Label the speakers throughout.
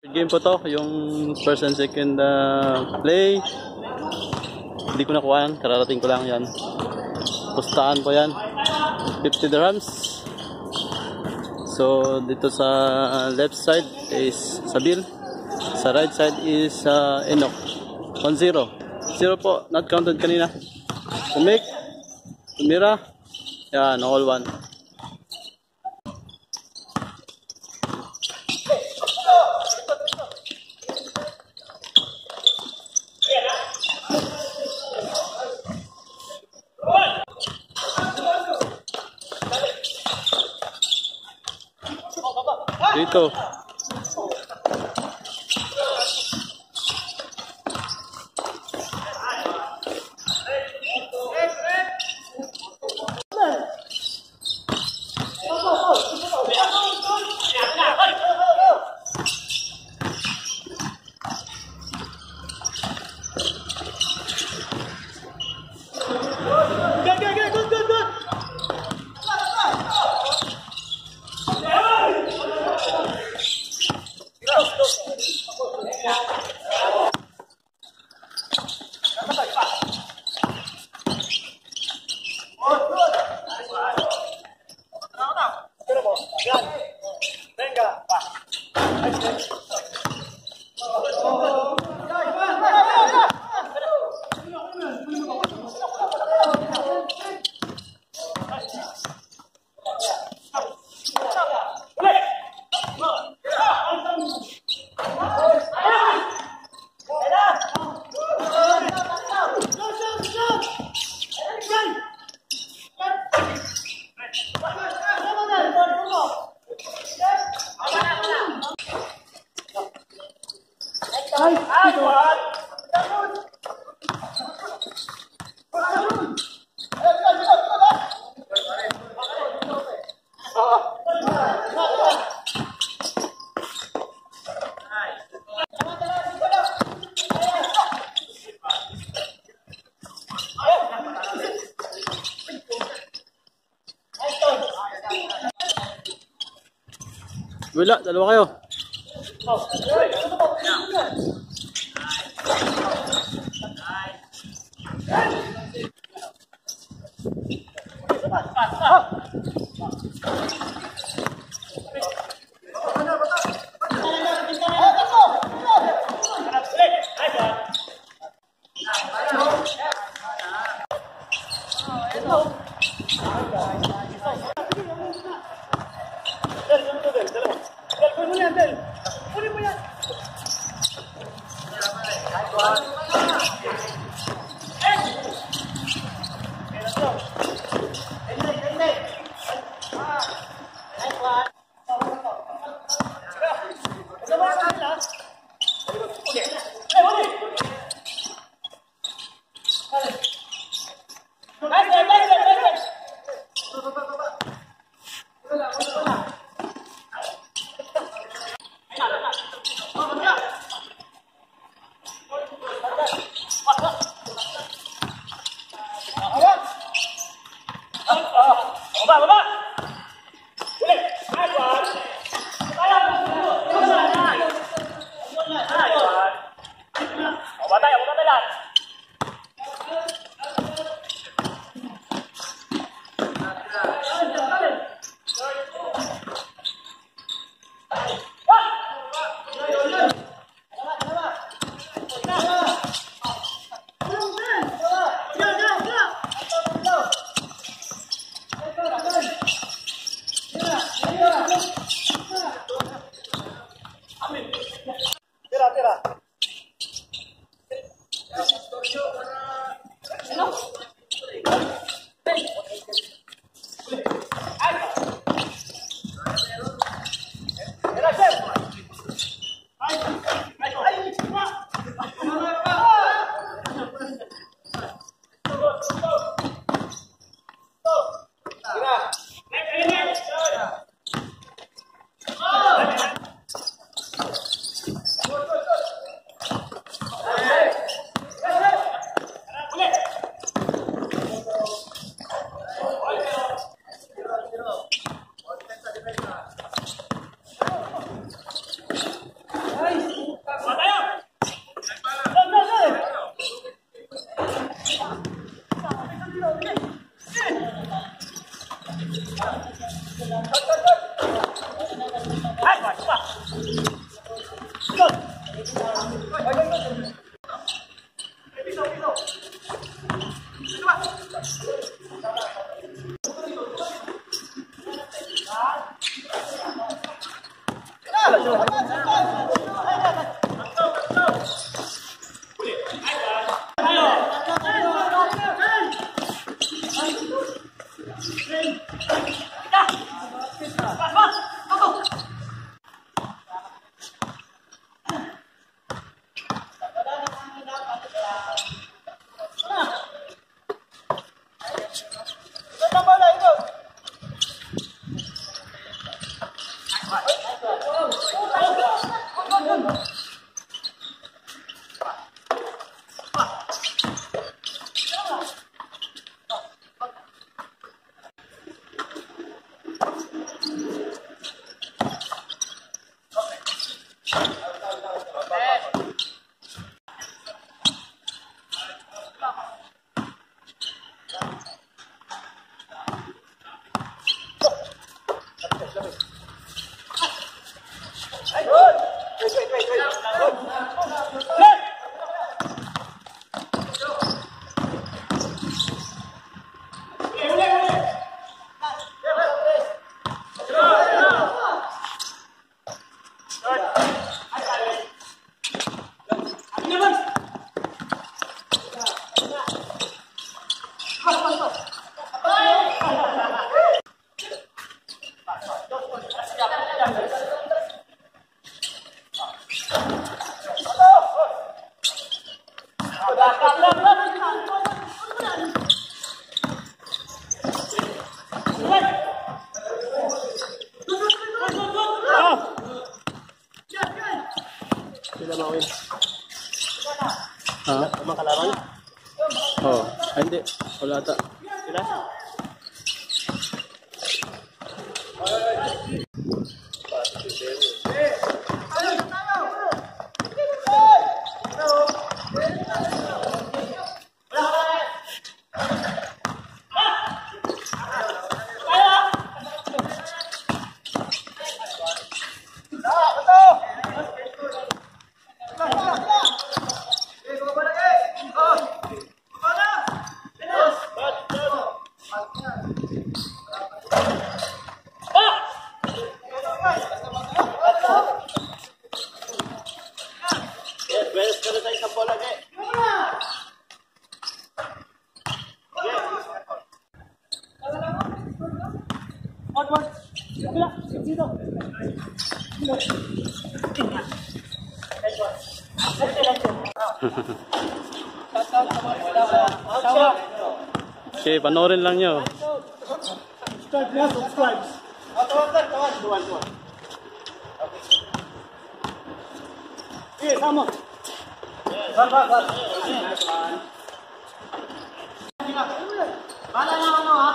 Speaker 1: Game po to, yung first and second play. Hindi ko nakuhaan, kararating ko lang yan. Pustahan po yan. 50 dirhams. So dito sa left side is Sabil. Sa right side is Enoch. 1-0. 0 po, not counted kanina. Tumik. Tumira. Yan, all 1. Dito. Wala, dalawa kayo. Makalaban? Oh, ay, hindi. Wala ata. Sila? Okay, panoorin lang nyo.
Speaker 2: Subscribe na, subscribe. Tuwan. Okay, sama. Bar. Bala na ano ha?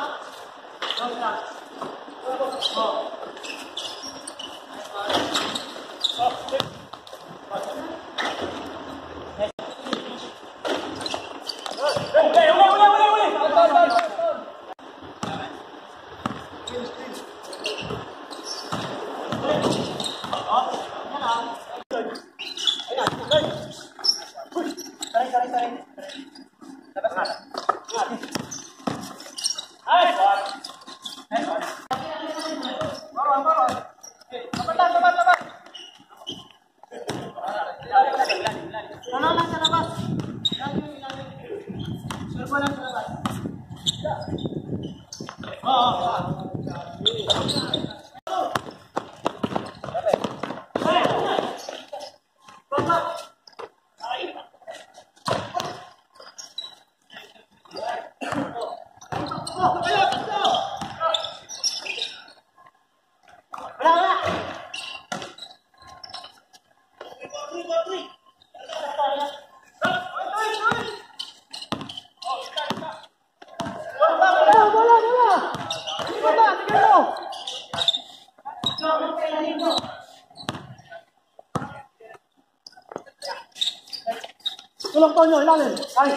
Speaker 2: Tulong Tonyo, ilalim. Ay.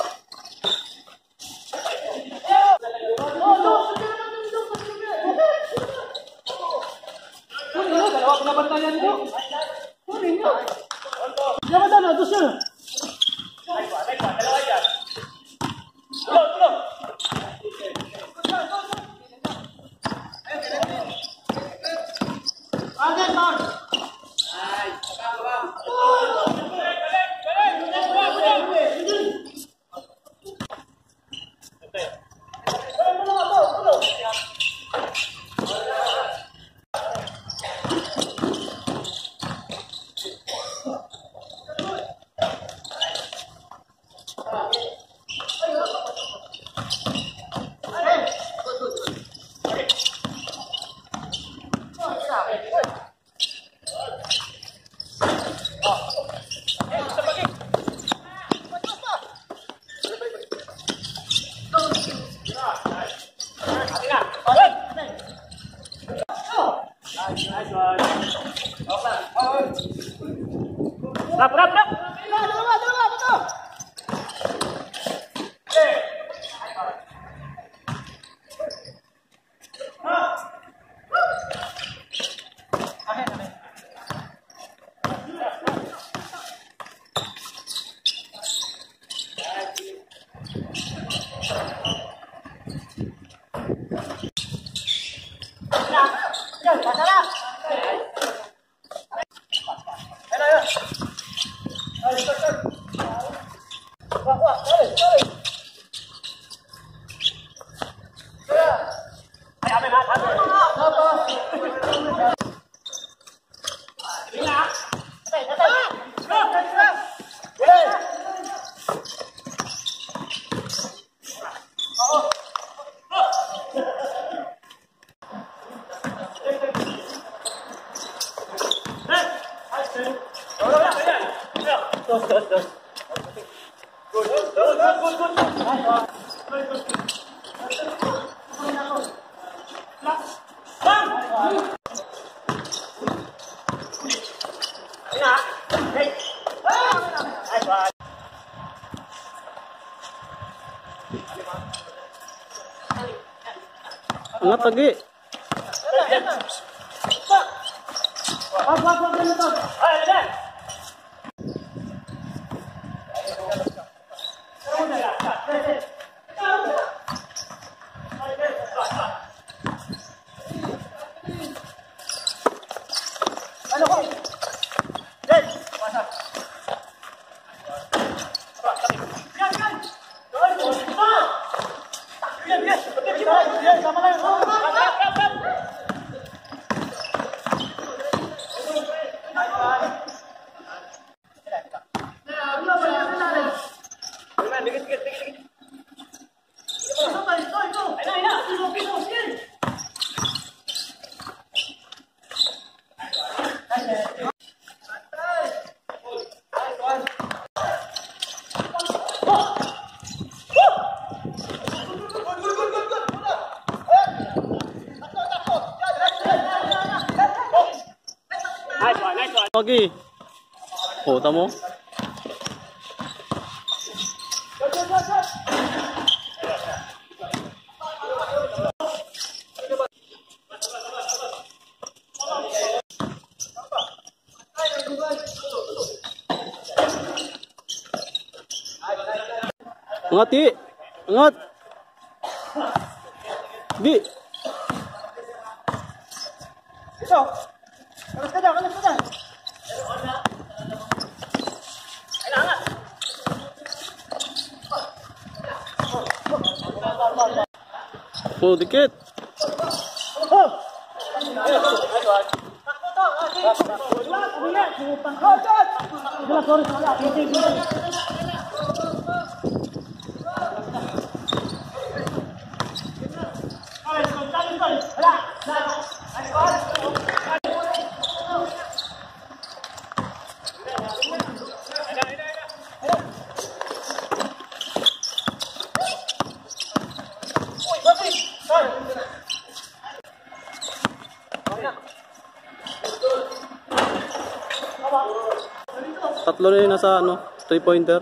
Speaker 2: Dalawa pinabantayan ko. Kunin nyo. Dalawa sana, dos na. Dalawa yan. Tulong. Agad, Mark. Ay, baba.
Speaker 1: Angat lagi. Lagi. Oh, tamo. Angat, Di. Angat. Di.
Speaker 2: Ito. Kalas ka dyan, kalas ka dyan.
Speaker 1: Oh, dikit. Tatlo na yun nasa ano, 3-pointer.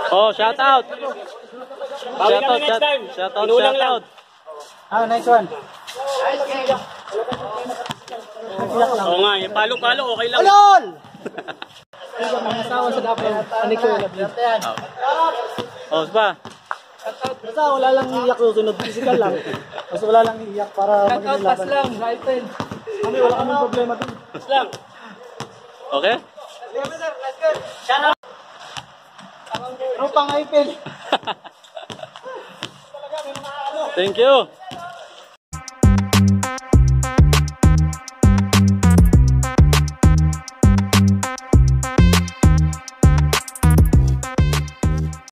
Speaker 1: Oh, shout out. Shout out, shout out, shout out.
Speaker 2: Ah, nice one.
Speaker 1: Oo nga, yung palo-palo, okay lang.
Speaker 2: Ulol! Mga asawa sa dapat. Ano ko yung labi?
Speaker 1: Oh, pa.
Speaker 2: Basta wala lang iiyak susunod. Physical lang. Basta wala lang iiyak para magiging laban. Pass lang, right pen. Kami wala kaming problema dun. Pass lang.
Speaker 1: Okay?
Speaker 2: Rupang ipin.
Speaker 1: Thank you.